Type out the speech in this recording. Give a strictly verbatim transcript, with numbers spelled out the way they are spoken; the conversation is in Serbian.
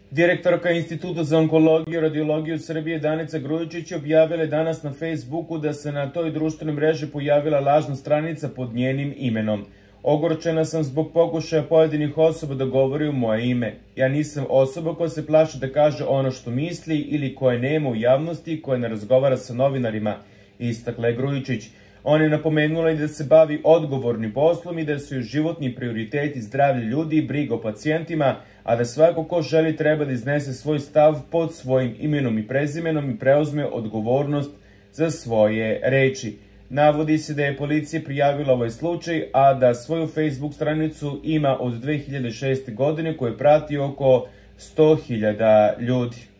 Direktorka Instituta za onkologiju i radiologiju Srbije Danica Grujičić objavila je danas na Facebooku da se na toj društvenoj mreži pojavila lažna stranica pod njenim imenom. Ogorčena sam zbog pokušaja pojedinih osoba da govori u moje ime. Ja nisam osoba koja se plaši da kaže ono što misli ili koje nema u javnosti i koja ne razgovara sa novinarima, istakla je Grujičić. Ona je napomenula i da se bavi odgovornim poslom i da su joj životni prioriteti zdravlje ljudi i briga o pacijentima, a da svako ko želi treba da iznese svoj stav pod svojim imenom i prezimenom i preuzme odgovornost za svoje reči. Navodi se da je policija prijavila ovaj slučaj, a da svoju Facebook stranicu ima od dve hiljade šeste. godine koju prati oko sto hiljada ljudi.